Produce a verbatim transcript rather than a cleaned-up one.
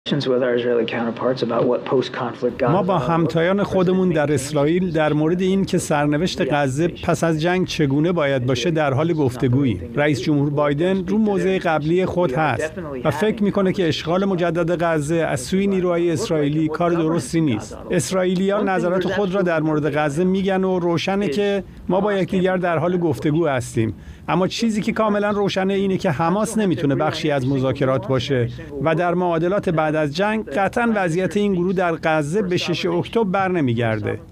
ما با همتایان خودمون در اسرائیل در مورد این که سرنوشت غزه پس از جنگ چگونه باید باشه در حال گفتگوییم. رئیس جمهور بایدن رو موضع قبلی خود هست و فکر میکنه که اشغال مجدد غزه از سوی نیروهای اسرائیلی کار درستی نیست. اسرائیلیان نظرات خود را در مورد غزه میگن و روشنه که ما با یکدیگر در حال گفتگو هستیم. اما چیزی که کاملا روشنه اینه که حماس نمیتونه بخشی از مذاکرات باشه و در معادلات بعد از جنگ قطعاً وضعیت این گروه در غزه به شش اکتبر برنمیگرده.